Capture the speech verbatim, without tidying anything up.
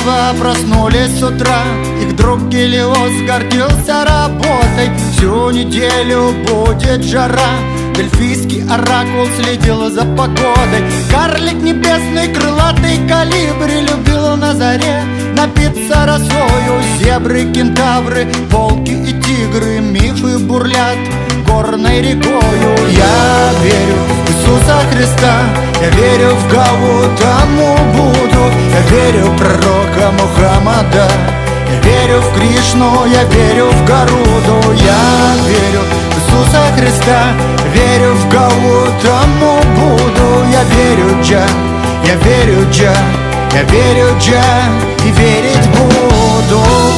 Дерева проснулись с утра, их друг Гелиос гордился работой. Всю неделю будет жара, дельфийский оракул следил за погодой. Карлик небесный, крылатый колибри любил на заре напиться росою. Зебры, кентавры, волки и тигры, мифы бурлят горной рекою. Я верю в Иисуса Христа, я верю в Гаутаму Будду, я верю в пророка Мухаммада, я верю в Кришну, я верю в Гаруду. Я верю в Иисуса Христа, верю в Гаутаму Будду, я верю Джа, я верю Джа, я верю Джа и верить буду.